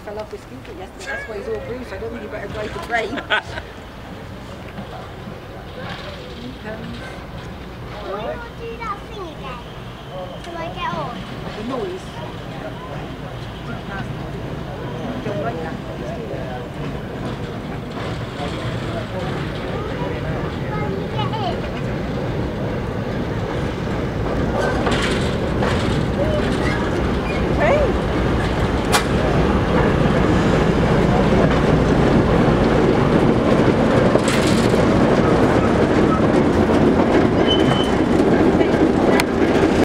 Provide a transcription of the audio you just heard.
fell off his scooter yesterday. That's why he's all bruised. I don't think you better drive the train. Why not do that thing again? Till I get on? The noise.